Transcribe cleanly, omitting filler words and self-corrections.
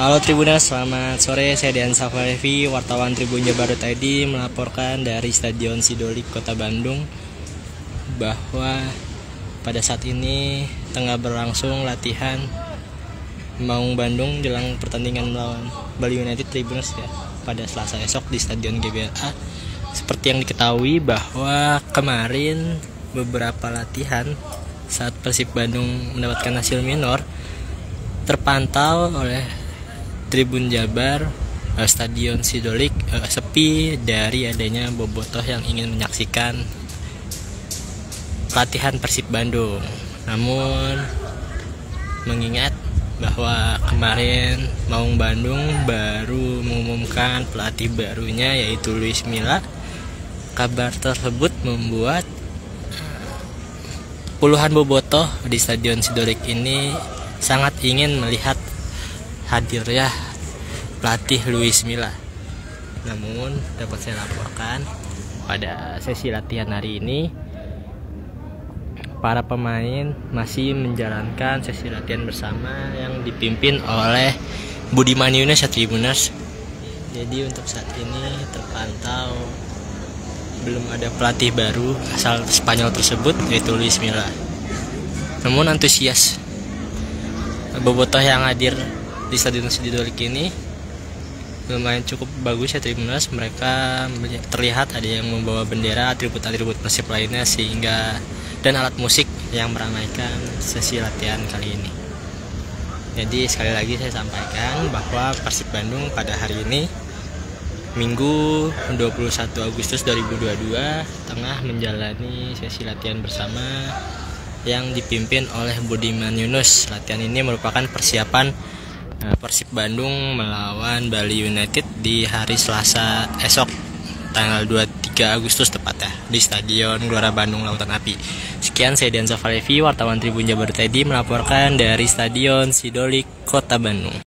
Halo Tribuners, selamat sore. Saya Dian Safalevi, wartawan Tribun Jabar.id melaporkan dari Stadion Sidolik, Kota Bandung, bahwa pada saat ini tengah berlangsung latihan Maung Bandung jelang pertandingan melawan Bali United Tribuners ya pada Selasa esok di Stadion GBLA. Seperti yang diketahui bahwa kemarin beberapa latihan saat Persib Bandung mendapatkan hasil minor terpantau oleh Tribun Jabar, Stadion Sidolik sepi dari adanya bobotoh yang ingin menyaksikan latihan Persib Bandung. Namun mengingat bahwa kemarin Maung Bandung baru mengumumkan pelatih barunya yaitu Luis Milla, kabar tersebut membuat puluhan bobotoh di Stadion Sidolik ini sangat ingin melihat hadirnya pelatih Luis Milla. Namun dapat saya laporkan pada sesi latihan hari ini para pemain masih menjalankan sesi latihan bersama yang dipimpin oleh Budiman Yunus ya Tribuners. Jadi untuk saat ini terpantau belum ada pelatih baru asal Spanyol tersebut yaitu Luis Milla. Namun antusias bobotoh yang hadir di Stadion Sidolik ini lumayan cukup bagus ya Tribuners. Mereka terlihat ada yang membawa bendera, atribut-atribut Persib lainnya sehingga dan alat musik yang meramaikan sesi latihan kali ini. Jadi sekali lagi saya sampaikan bahwa Persib Bandung pada hari ini Minggu 21 Agustus 2022 tengah menjalani sesi latihan bersama yang dipimpin oleh Budiman Yunus. Latihan ini merupakan persiapan Persib Bandung melawan Bali United di hari Selasa esok tanggal 23 Agustus tepatnya di Stadion Gelora Bandung Lautan Api. Sekian, saya Dian Safalevi, wartawan Tribun Jabar.id melaporkan dari Stadion Sidolik, Kota Bandung.